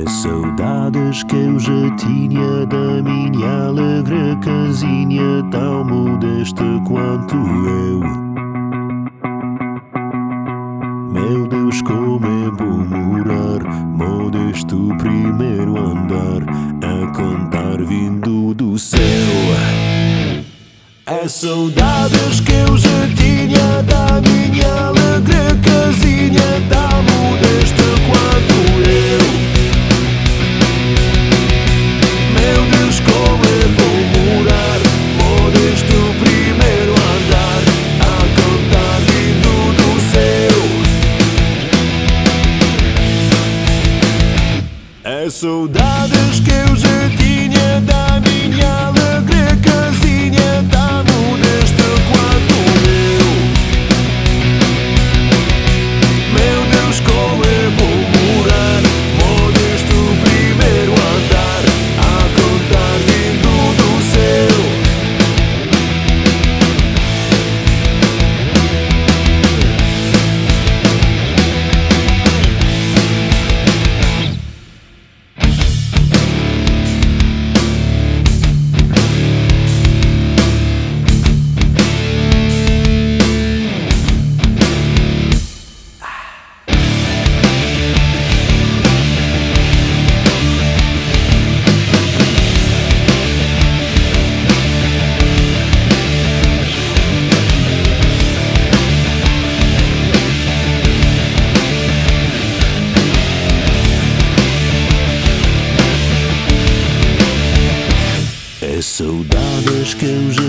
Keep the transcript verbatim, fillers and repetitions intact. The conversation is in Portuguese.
Saudades que eu já tinha da minha alegre casinha, tão modesta quanto eu. Meu Deus, como é bom morar modesto primeiro andar, a cantar vindo do céu. As saudades que eu já tinha da minha alegre casinha, tão modesta quanto eu. Meu Deus, como é bom morar modesto primeiro andar, a cantar vindo do céu. As saudades que eu já tinha da minha alegre casinha, tão modesta quanto eu. Meu Deus, como é bom morar modesto primeiro andar, a cantar vindo do céu. As saudades que eu